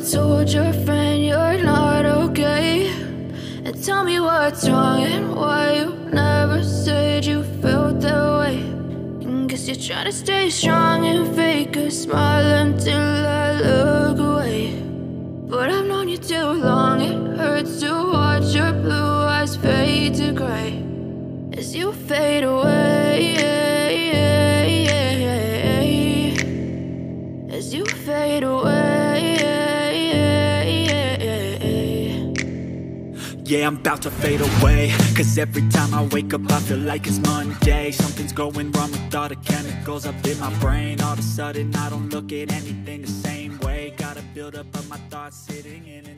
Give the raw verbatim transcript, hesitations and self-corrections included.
told your friend you're not okay? And tell me what's wrong and why you never said you felt that way. And guess you're trying to stay strong and fake a smile until I look away. But I've known you too long, it hurts to watch your blue eyes fade to gray as you fade away, as you fade away. Yeah, I'm about to fade away, cause every time I wake up I feel like it's Monday. Something's going wrong with all the chemicals up in my brain. All of a sudden I don't look at anything the same way. Gotta build up of my thoughts sitting in